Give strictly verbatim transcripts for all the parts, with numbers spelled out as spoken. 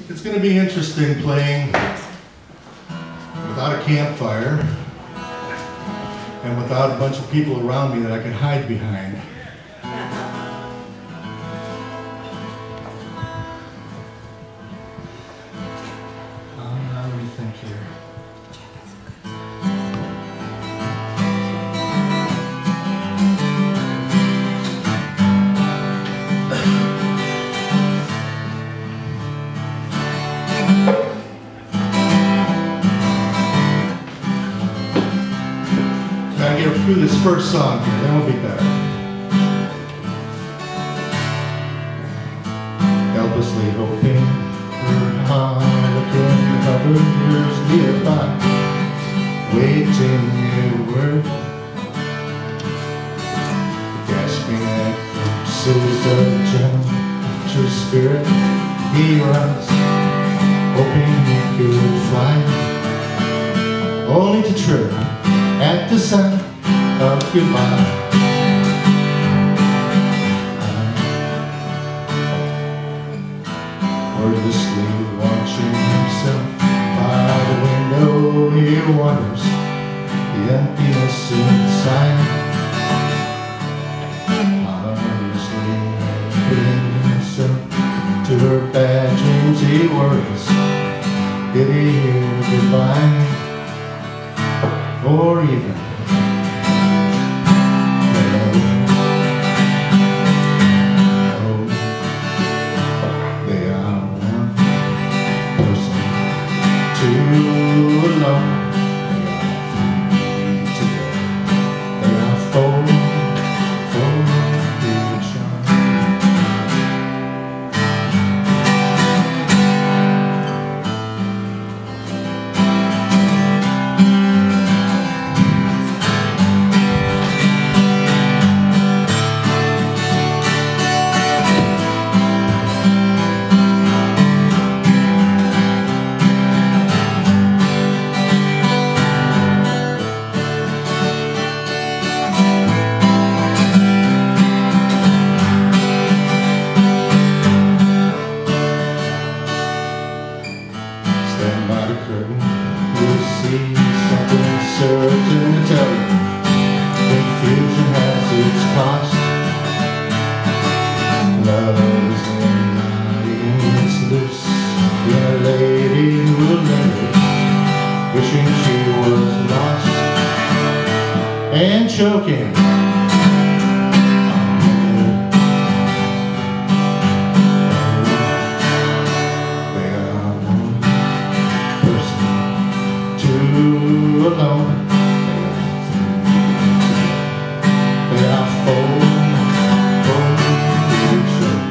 It's going to be interesting playing without a campfire and without a bunch of people around me that I can hide behind. Uh, let me think here. Get through this first song here, then we'll be better. Helplessly hoping her harlequin covered years nearby, waiting a word, gasping at glimpses of gentle spirit. He runs, hoping he could fly, only to trip at the sound of goodbye. Wordlessly watching himself by the window, he wonders the emptiness inside. Honestly putting himself to her bad dreams, he worries, did he hear goodbye? Or even choking. They are one person, two alone. They are four, four each.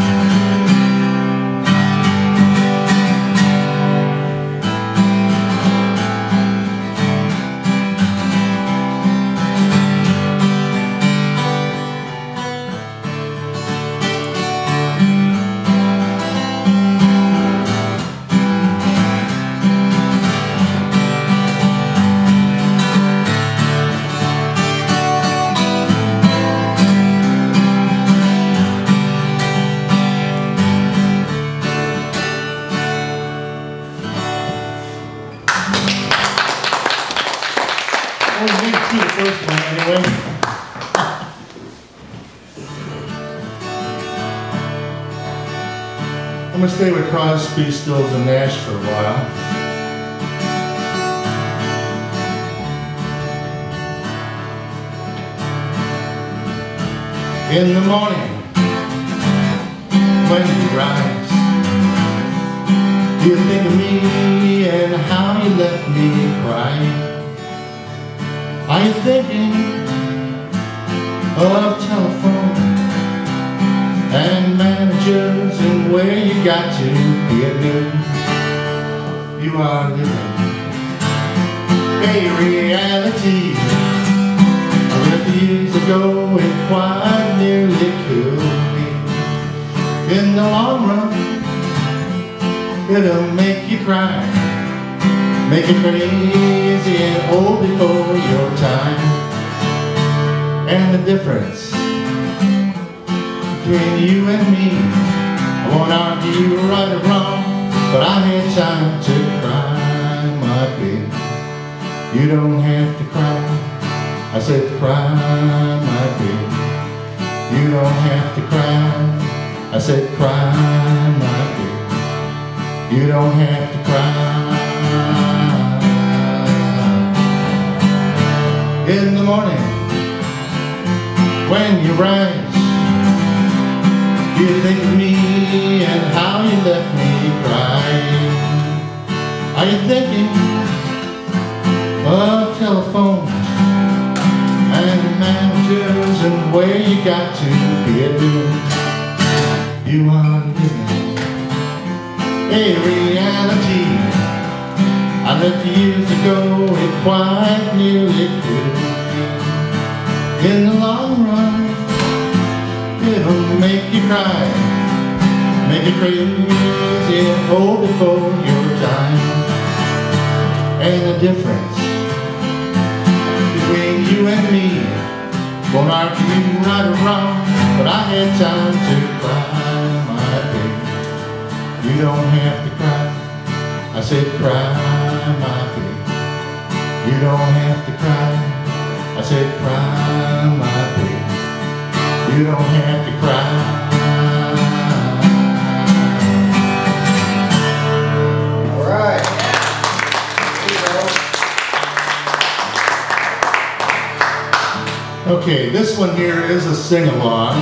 First one anyway. I'm going to stay with Crosby, Stills, and Nash for a while. In the morning, when you rise, you think of me and how you left me crying. Are you thinking of telephone and managers and where you got to be at noon? You are living a reality. Fifty years ago it quite nearly killed me. In the long run, it'll make you cry, make you crazy and old before your time. And the difference between you and me, I won't argue right or wrong. but I had time to cry, my baby. You don't have to cry. I said cry, my baby. You don't have to cry. I said cry, my baby. You don't have to cry. In the morning, when you rise, you think of me and how you left me crying. Are you thinking of telephones and managers and where you got to be at noon? You are living a reality I left years ago. It quite nearly could. In the long run, it'll make you cry, make you crazy and hold before your time. And the difference between you and me won't argue right or wrong, but I had time to cry, my baby. You don't have to cry. I said cry, my baby. You don't have to cry. I said cry, my baby. You don't have to cry. All right. There you go. Okay, this one here is a sing-along.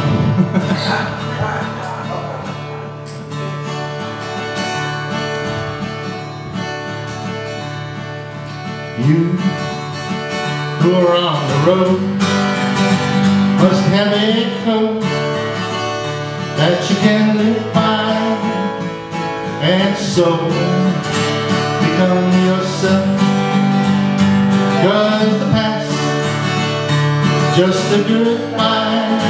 You who are on the road must have a code that you can live by, and so become yourself, 'cause the past is just a goodbye.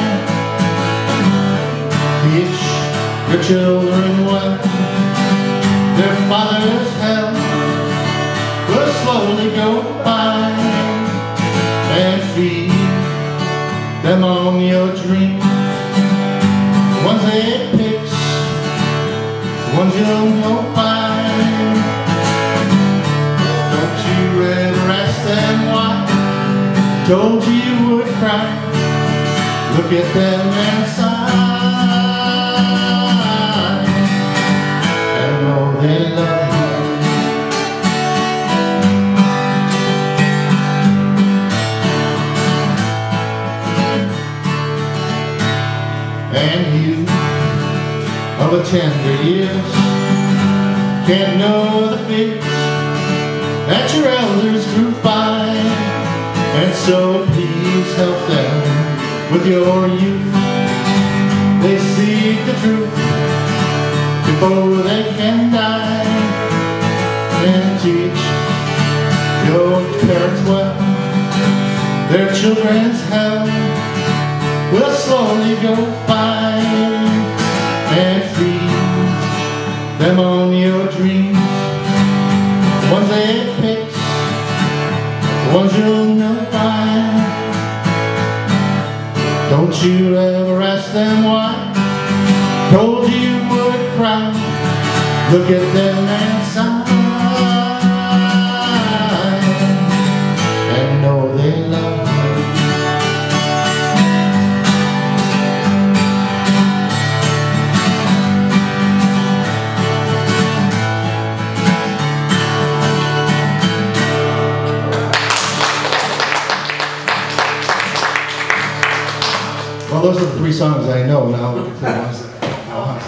Teach your children well, their father's hell will slowly go by, and feed them on your dreams. The ones they pick, the ones you'll know by. Don't you ever ask them why. Told you you would cry. Look at them and sigh, and know they love you. And you, of a tender years, can't know the fears that your elders grew by, and so please help them with your youth. They seek the truth before they can die, and teach your parents well, their children's hell will slowly go by, and feed them on your dreams. The ones they pick, the ones you'll know by. Don't you ever ask them why. Told you you would cry. Look at them and sigh, and know they love you. Well, those are the three songs I know. Now look at the ones that I want.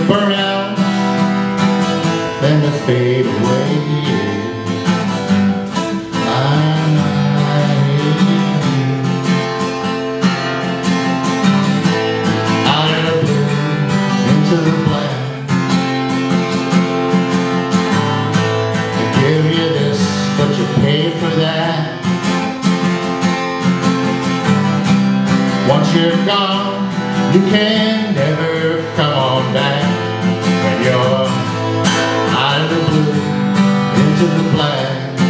burn out, then to fade away. Out of the blue, into the black. I give you this, but you pay for that. Once you're gone, you can never come on back. When you're out of the blue, into the black.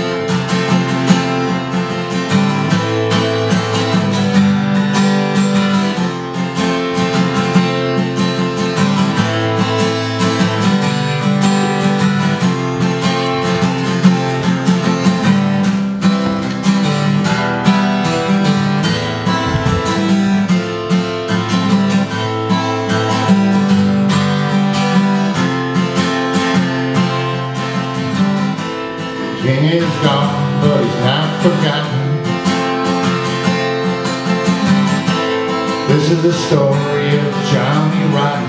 King is gone, but he's not forgotten. This is the story of Johnny Rotten.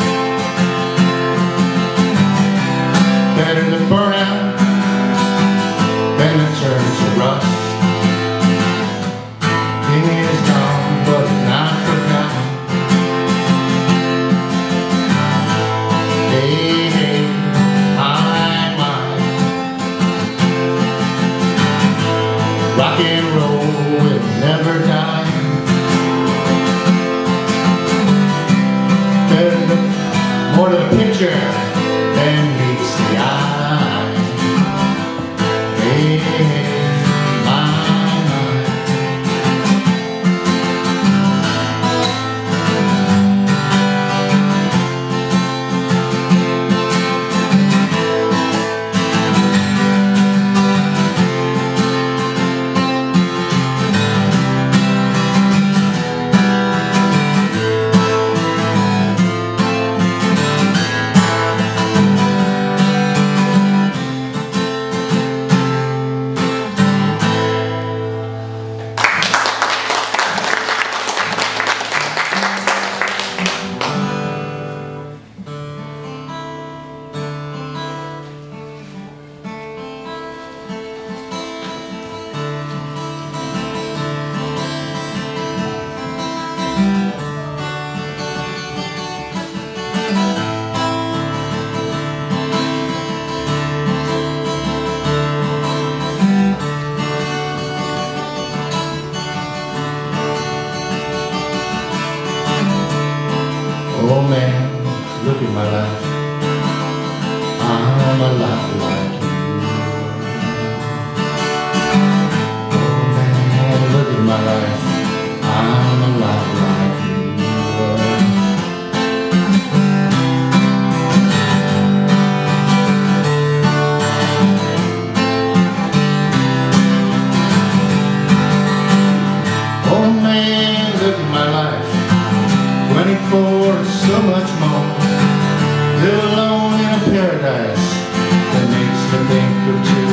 Better to burn out than to turn to rust. King is gone, but he's not forgotten. Hey, hey, my, my. Rock and roll will never die. Better look more to the picture than meets the eye. Hey, hey, my, oh man, look at my life. I'm a lot like you. Oh man, look at my life. I'm a lot like you. Oh man, look at my life. twenty-four, so much more. Live alone in a paradise that makes me think of two.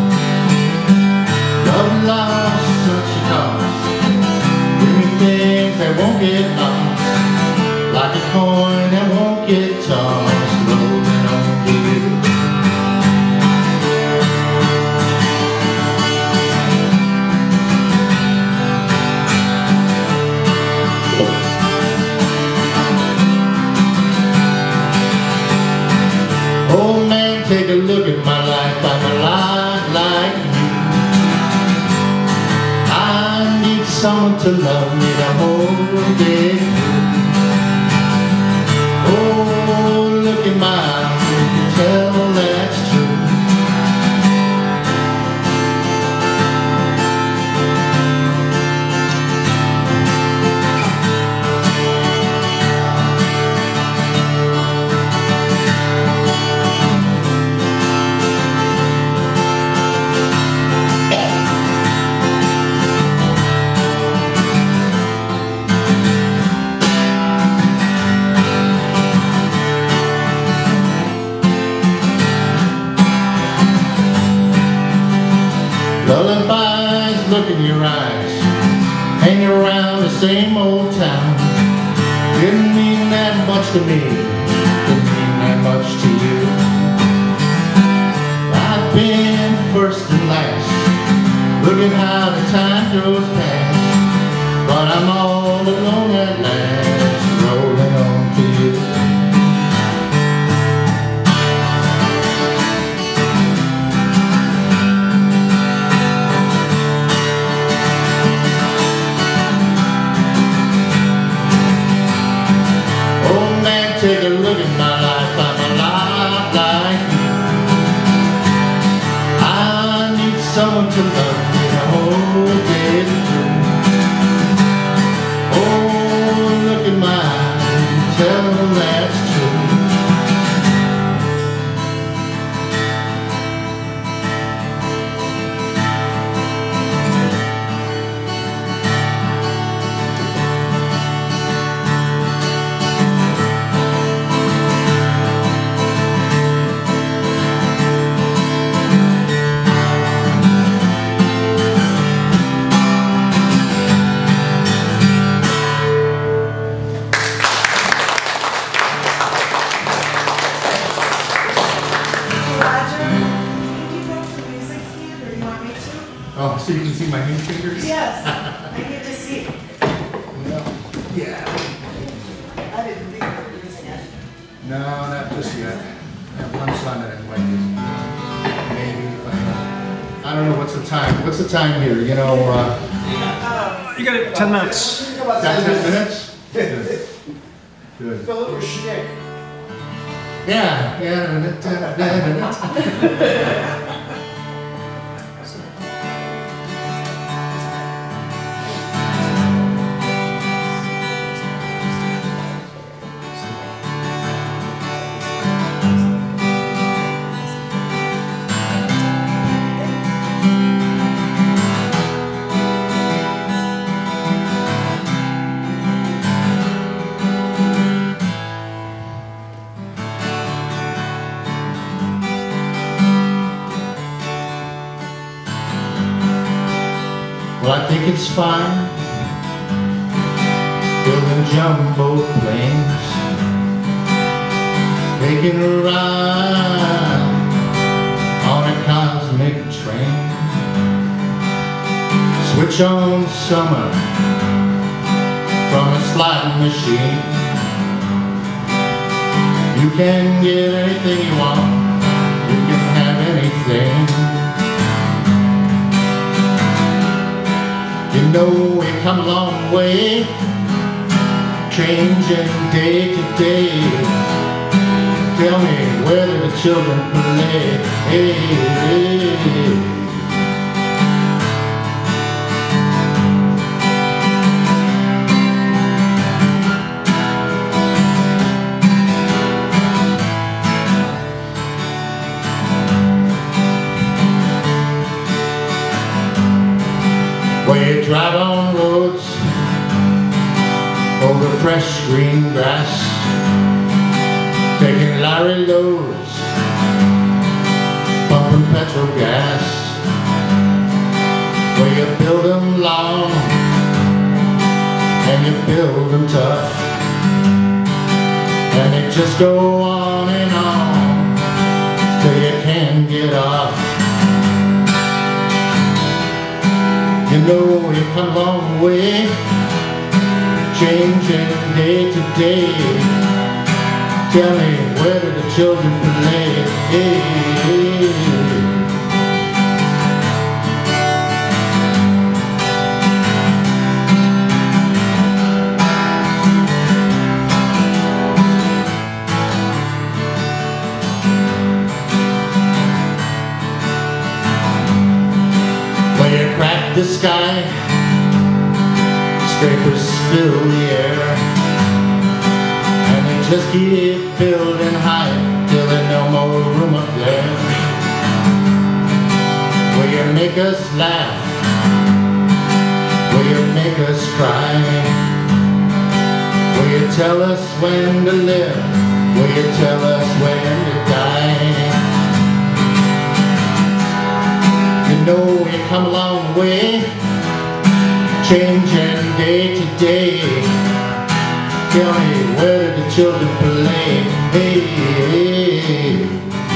Love lost such a cost. Give me things that won't get lost, like a coin that won't get tossed, rolling on the you. Oh man, take a look at my life. I'm a lot like you. I need someone to love me the whole day. Oh, look at my eyes, you can tell that's true. Lullabies look in your eyes, hang around the same old town. Didn't mean that much to me, to me so you can see my hand fingers? Yes, I get to see. Well, yeah. I didn't think you were using it. No, not just yet. I have one son that might use maybe. But, uh, I don't know, what's the time? What's the time here? You know, uh, You got it, ten minutes. got ten minutes? Good. Good. Fill it with schnick. Yeah, yeah. Well, I think it's fine building jumbo planes, taking a ride on a cosmic train. Switch on summer from a slot machine. You can get anything you want, you can have anything. You know we've come a long way, changing day to day. Tell me, where do the children play? Hey, hey, hey. Where you drive on roads over fresh green grass, taking lorry loads, pumping petrol gas. Where you build them long and you build them tough, and they just go on and on till you can't get off. You know you've come a long way, changing day to day. Tell me, where do the children play? Hey, hey, hey. Crack the sky, scrapers fill the air, and they just keep building high till there's no more room up there. Will you make us laugh? Will you make us cry? Will you tell us when to live? Will you tell us when to die? You know you come a long way, changing day to day. Tell me, where do the children play? Hey, hey, hey.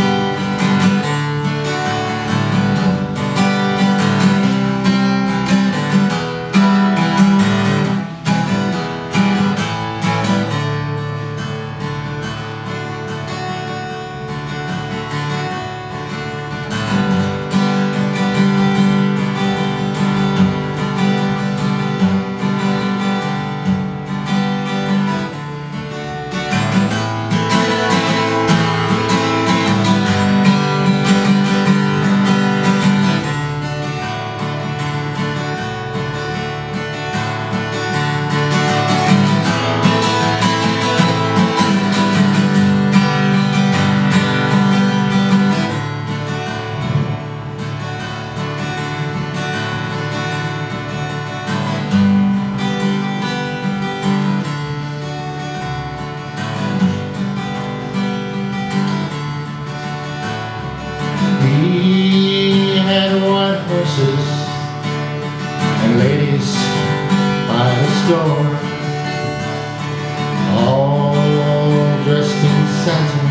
And ladies by the store, all dressed in satin,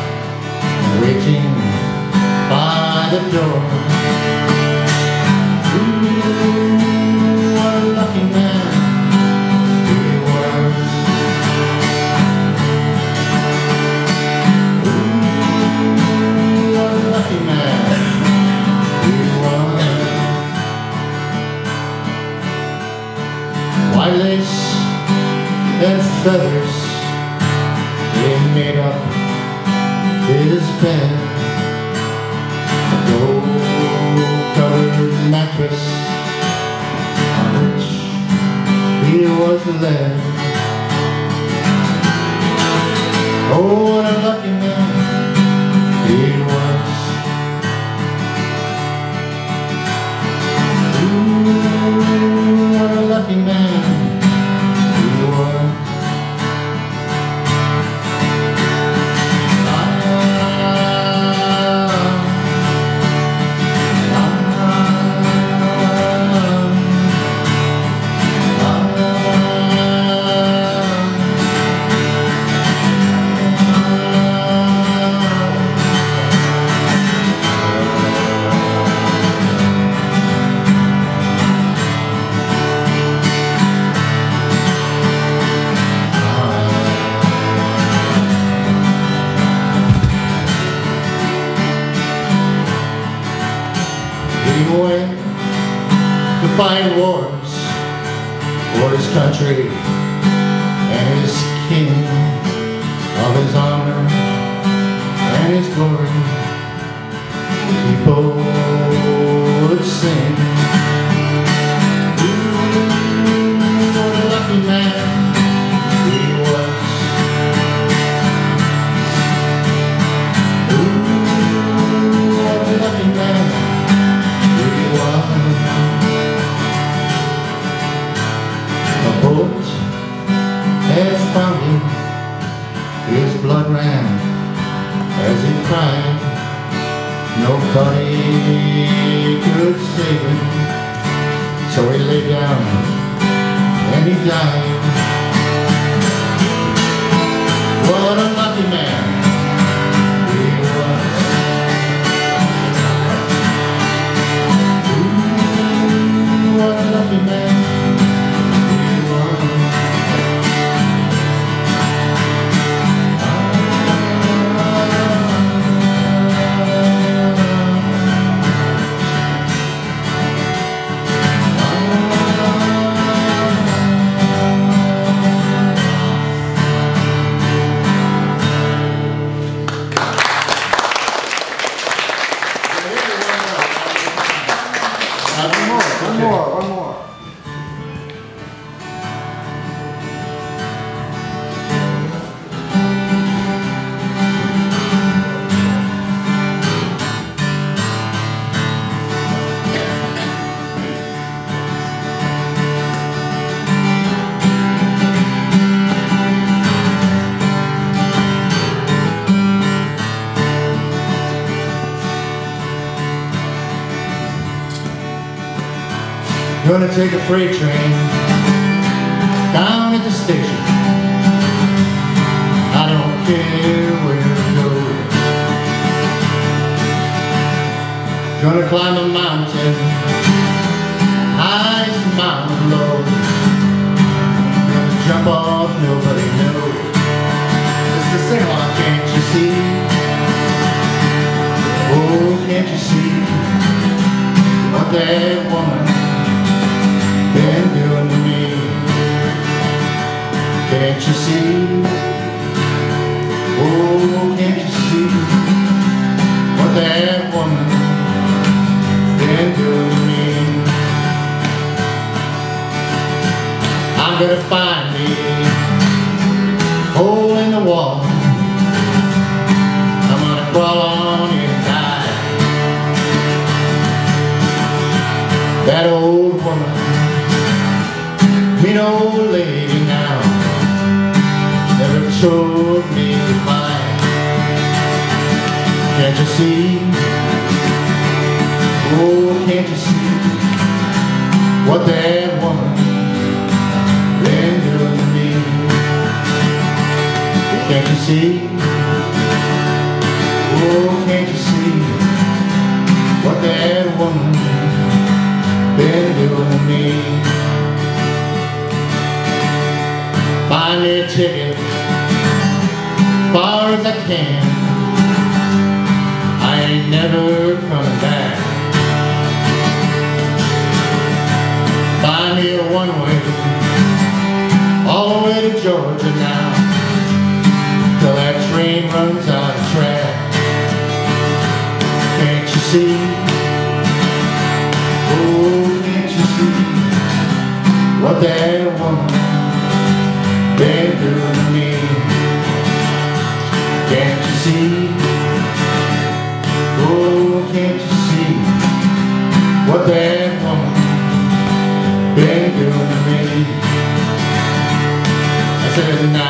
waiting by the door. feathers, they made up his bed. A gold-covered mattress on which he was led. Oh, what a lucky man he was. Ooh, what a lucky man he was. Went to fight wars for his country and his king, of his honor and his glory. People would sing, ooh, what a lucky man he was. Ooh, what a lucky man. A boat had found him, his blood ran as he cried. Nobody could save him, so he lay down and he died. What a lucky man he was. What a lucky man he was. One more, one more, one more. Gonna take a freight train down at the station. I don't care where it goes. Gonna climb a mountain, high as a mountain low. Gonna jump off, nobody knows. It's the sing along, can't you see? Oh, can't you see what that woman been doing to me? Can't you see? Oh, can't you see what that woman been doing to me? I'm gonna find me a hole in the wall. I'm gonna crawl on in and die. That old woman, mean old lady now, never told me goodbye. Can't you see? Oh, can't you see what that woman been doing to me? Can't you see? Oh, can't you see what that woman been doing to me? Buy me a ticket, far as I can. I ain't never coming back. Buy me a one-way, all the way to Georgia what that woman been doing to me. Can't you see? Oh, can't you see what that woman been doing to me? I said,